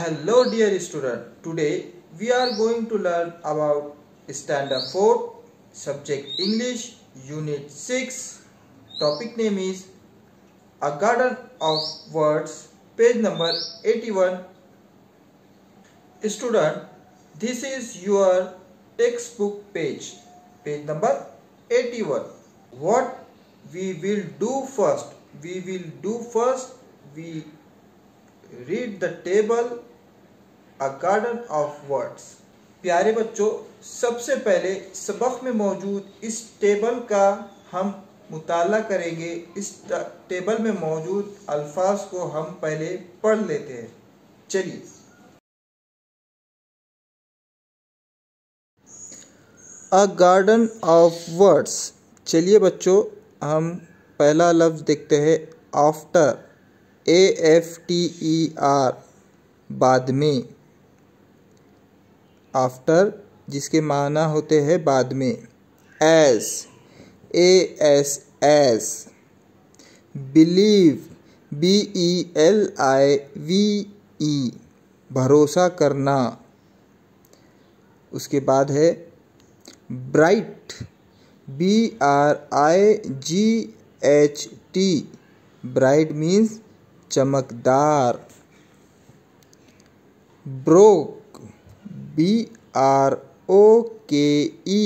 Hello dear student, today we are going to learn about Standard 4, Subject English, Unit 6. Topic name is A Garden of Words, page number 81. Student, this is your textbook page number 81. What we will do first? We read the table A Garden of Words. प्यारे बच्चों, सबसे पहले सबक में मौजूद इस table का हम मुताला करेंगे। इस टेबल में मौजूद अल्फाज को हम पहले पढ़ लेते हैं। चलिए, अ गार्डन ऑफ वर्ड्स। चलिए बच्चों, हम पहला लफ्ज़ देखते हैं आफ्टर, AFTER, बाद में। आफ्टर जिसके माना होते हैं बाद में। एस, ASS, बिलीव, BELIVE, भरोसा करना। उसके बाद है ब्राइट, BRIGHT, ब्राइट मीन्स चमकदार। ब्रोक, BROKE,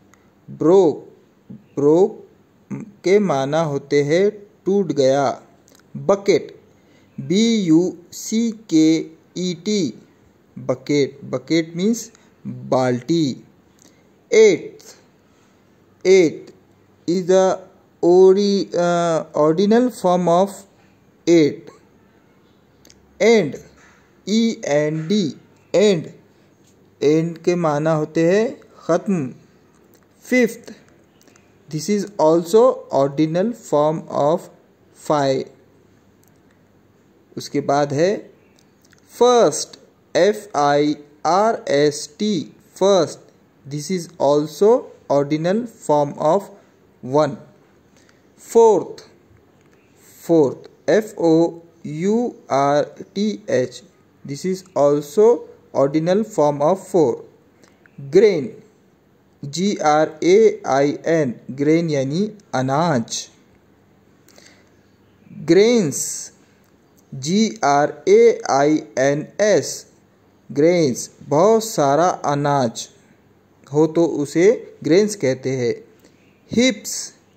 ब्रोक के माना होते हैं टूट गया। बकेट, BUCKET, बकेट मीन्स बाल्टी। Eighth is the ordinal form of eight. End, END, end के माना होते हैं ख़त्म। Fifth, this is also ordinal form of 5। उसके बाद है first, FIRST, first, this is also ordinal form of 1। Fourth, FOURTH, this is also ordinal form of 4. Grain, GRAIN, grain यानी अनाज। Grains, GRAINS, grains, बहुत सारा अनाज हो तो उसे ग्रेन्स कहते हैं। हिप्स,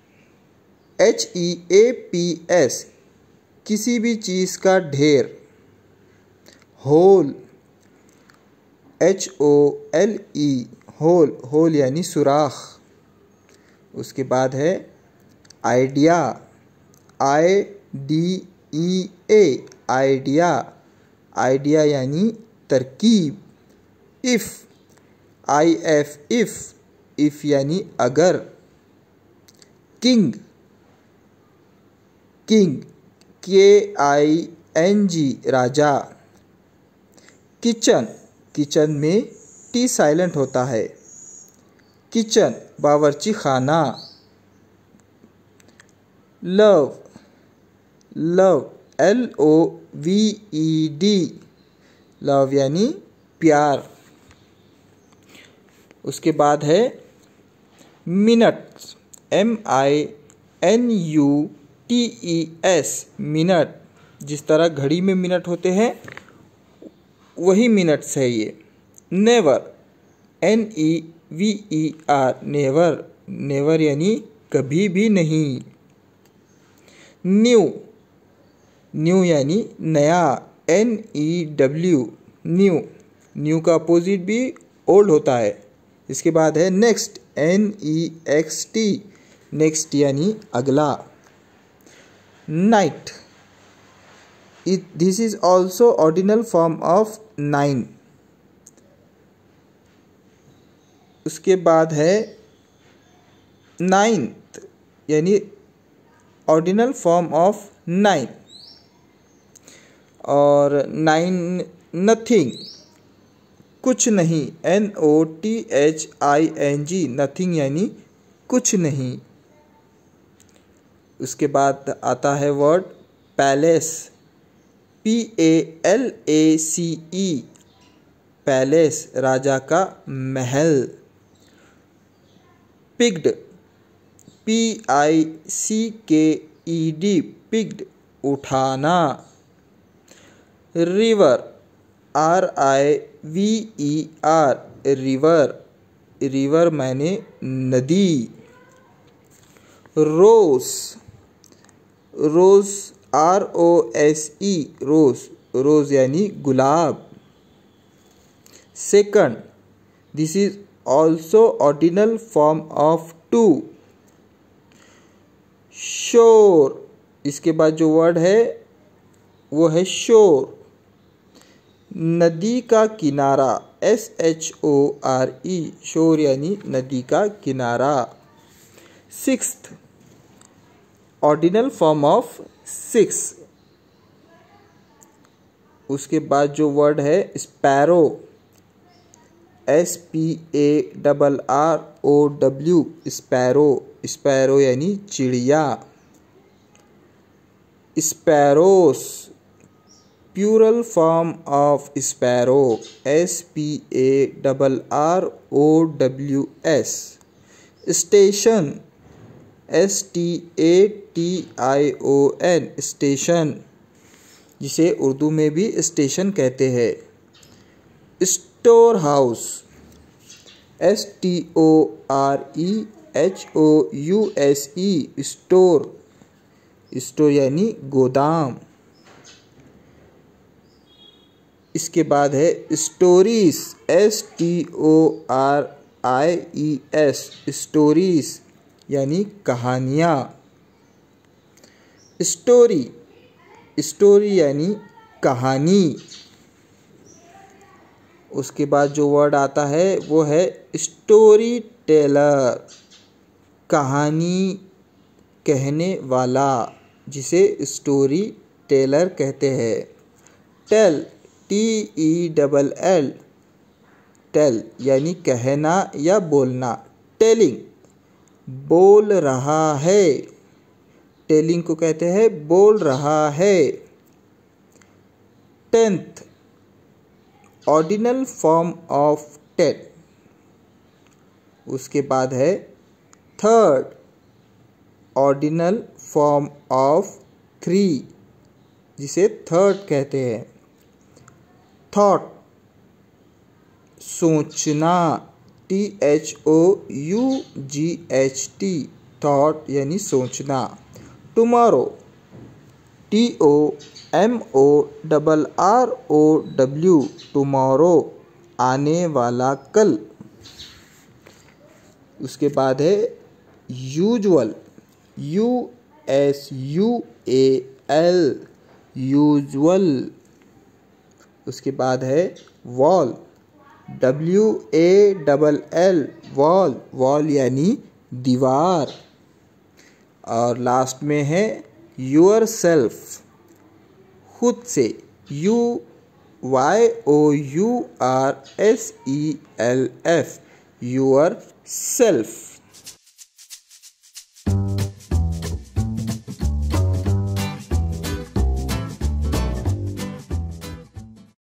HEAPS, किसी भी चीज़ का ढेर। होल, HOLE, होल यानी सुराख। उसके बाद है आइडिया, IDEA, आइडिया यानी तरकीब। इफ यानी अगर। किंग, KING, राजा। किचन में T साइलेंट होता है। किचन, बावर्ची खाना। लव, LOVED, लव यानी प्यार। उसके बाद है मिनट्स, MINUTES, मिनट, जिस तरह घड़ी में मिनट होते हैं वही मिनट्स है ये। नेवर, NEVER, नेवर यानी कभी भी नहीं। न्यू यानी नया, NEW, न्यू का अपोजिट भी ओल्ड होता है। इसके बाद है नेक्स्ट, NEXT, नेक्स्ट यानी अगला। Ninth, this is also ordinal form of 9। उसके बाद है नाइन्थ यानी ऑर्डिनल फॉर्म ऑफ 9। और 9, नथिंग, कुछ नहीं, NOTHING, नथिंग यानी कुछ नहीं। उसके बाद आता है वर्ड पैलेस, PALACE पैलेस राजा का महल। पिग्ड PICKED पिग्ड उठाना। रिवर RIVER रिवर रिवर माने नदी। रोज ROSE रोज रोज यानी गुलाब। Second, this is also ordinal form of two. Shore, इसके बाद जो वर्ड है वो है शोर। नदी का किनारा SHORE शोर यानी नदी का किनारा। Sixth, ordinal form of six. उसके बाद जो वर्ड है स्पैरो SPARROW स्पैरो स्पैरो यानी चिड़िया। Sparrows, plural form of sparrow SPARROWS। Station STATION station, जिसे उर्दू में भी स्टेशन कहते हैं। Store house STOREHOUSE store store यानी गोदाम। इसके बाद है स्टोरीज STORIES स्टोरीज यानी कहानियाँ। स्टोरी स्टोरी यानी कहानी। उसके बाद जो वर्ड आता है वो है स्टोरी टेलर कहानी कहने वाला, जिसे स्टोरी टेलर कहते हैं। टेल TELL टेल यानी कहना या बोलना। टेलिंग बोल रहा है, टेलिंग को कहते हैं बोल रहा है। Tenth, ordinal form of 10। उसके बाद है थर्ड, ऑर्डिनल फॉर्म ऑफ 3, जिसे थर्ड कहते हैं। थॉट सोचना THOUGHT थॉट यानी सोचना। टुमारो TOMORROW टुमारो आने वाला कल। उसके बाद है यूजुअल USUAL यूजुअल। उसके बाद है वॉल WALL वॉल वॉल यानी दीवार। और लास्ट में है योर सेल्फ खुद से YOURSELF योर सेल्फ।